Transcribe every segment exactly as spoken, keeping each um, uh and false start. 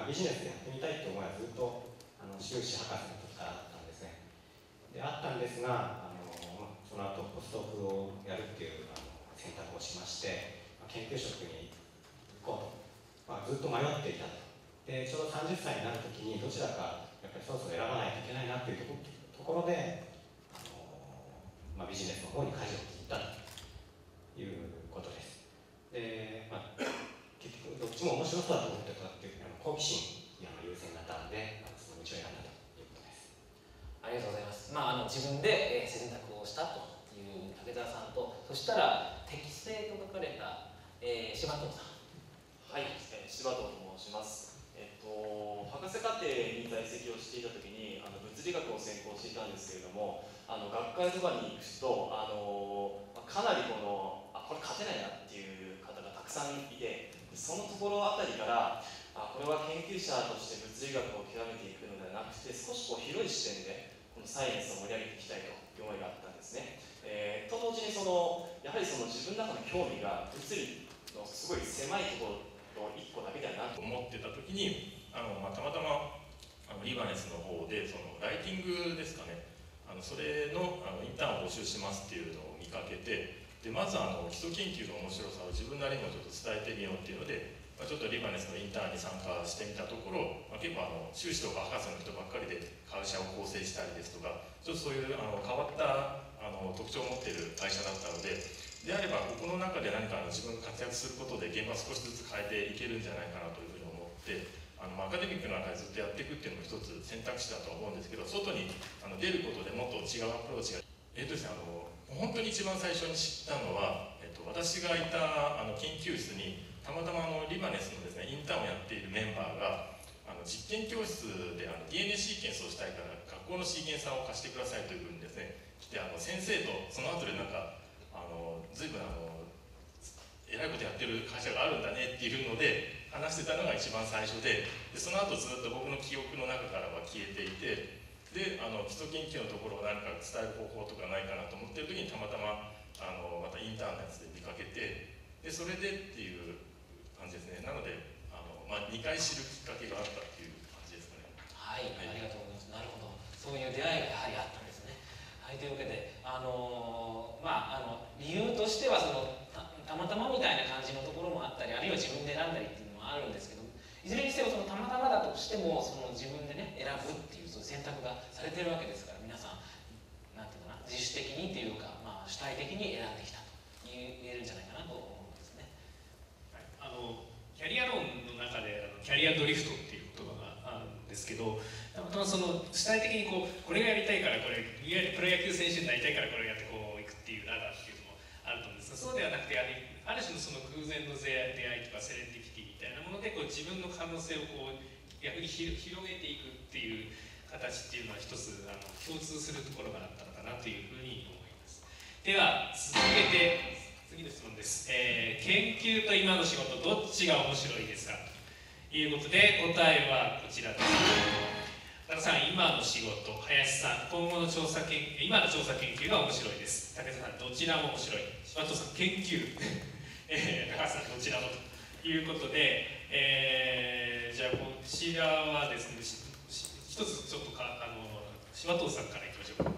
まあ、ビジネスでやってみたいって思いはずっとあの修士博士の時からあったんですね。であったんですが、あの、まあ、その後ポスドクをやるっていうあの選択をしまして、まあ、研究職に行こうと、まあ、ずっと迷っていたと。でちょうどさんじゅっさいになる時にどちらかやっぱりそろそろ選ばないといけないなっていうところで、あの、まあ、ビジネスの方に舵を切ったということです。で、まあ、結局どっちも面白そうだと思ってたっていう好奇心に優先になったので、その道を選んだということです。 ありがとうございます。まあ、あの自分で、えー、選択をしたという武田さんと、そしたら適正と書かれた、えー、柴藤さん。 はい、えー、柴藤と申します。えっと、博士課程に在籍をしていたときにあの物理学を専攻していたんですけれども、あの学会とかに行くとあのかなりこのあこれ勝てないなっていう方がたくさんいて、そのところあたりからあこれは研究者として物理学を極めていくのではなくて、少しこう広い視点でこのサイエンスを盛り上げていきたいという思いがあったんですね。えー、と同時にそのやはりその自分の中の興味が物理のすごい狭いところいっこだけだなと思ってた時に、あの、まあ、たまたまあのリバネスの方でそのライティングですかね、あのそれ の, あのインターンを募集しますっていうのを見かけて、でまずあの基礎研究の面白さを自分なりにもちょっと伝えてみようっていうので、まあ、ちょっとリバネスのインターンに参加してみたところ、まあ、結構あの修士とか博士の人ばっかりで会社を構成したりですとか、ちょっとそういうあの変わったあの特徴を持っている会社だったので、であればここの中で何かあの自分が活躍することで現場を少しずつ変えていけるんじゃないかなというふうに思って、あのアカデミックの中でずっとやっていくっていうのも一つ選択肢だと思うんですけど、外にあの出ることでもっと違うアプローチがえっとですね、あの本当に一番最初に知ったのは、えっと、私がいたあの研究室にたまたまあのリバネスのですねインターンをやっているメンバーがあの実験教室であの ディーエヌエー シーケンスをしたいから学校のシーケンサーを貸してくださいというふうにですね来て、あの先生とその後でなんかあの随分あのえらいことやってる会社があるんだねっていうので話してたのが一番最初で、でその後ずっと僕の記憶の中からは消えていて、であの基礎研究のところを何か伝える方法とかないかなと思ってる時にたまたまあのまたインターンのやつで見かけて、でそれでっていう感じですね。なのであの、まあ、にかい知るきっかけがあったっていう感じですかね。 はい、はい、ありがとうございます。なるほど、そういう出会いがやはりあったんですね。はい、というわけで、あのー、まああの理由としてはその た, たまたまみたいな感じのところもあったり、あるいは自分で選んだりっていうのもあるんですけど、いずれにせよそのたまたまだとしてもその自分でね選ぶっていうそういう選択がされてるわけですから、皆さんなんていうかな、自主的にっていうか、まあ、主体的に選んできたと言えるんじゃないかなと思うんですね。 はい、あのキャリア論の中であのキャリアドリフトっていう言葉があるんですけど、たまたまその主体的にこうこれがやりたいからこれ、いわゆるプロ野球選手になりたいからこれをやってこういくっていうラダーっていうのもあると思うんですが、そうではなくて、あるある種のその偶然の出会いとかセレンディピティみたいなものでこう自分の可能性をこう逆に広げていくっていう形っていうのは一つあの共通するところがあったのかなというふうに思います。では続けて次の質問です。えー、研究と今の仕事どっちが面白いですかということで、答えはこちらです。田中さん、今の仕事、林さん、今後の調査研究、今の調査研究が面白いです。武田さん、どちらも面白い。柴藤さん、研究、えー、高橋さん、どちらもということで、えー、じゃあこちらはですね、一つちょっとかあの柴藤さんからいきましょうか。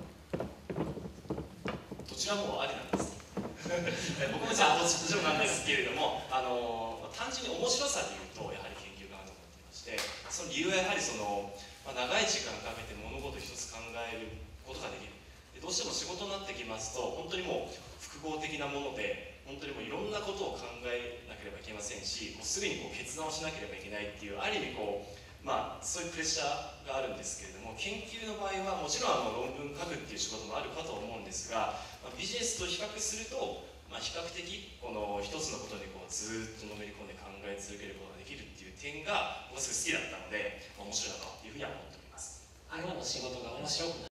どちらもありなんです僕もじゃあどちらもなんですけれども、あの単純に面白さでいうとやはり研究かなと思っていまして、その理由はやはりその、まあ、長い時間かけて物事一つ考えることができる。でどうしても仕事になってきますと本当にもう複合的なもので、本当にもういろんなことを考えなければいけませんし、もうすぐにこう決断をしなければいけないっていう、ある意味こうまあそういうプレッシャーがあるんですけれども、研究の場合はもちろんあの論文書くっていう仕事もあるかと思うんですが、まあ、ビジネスと比較すると、まあ、比較的この一つのことにこうずっとのめり込んで考え続けることができるっていう点が僕はすごい好きだったので、まあ、面白いなというふうには思っております。 今の仕事が面白く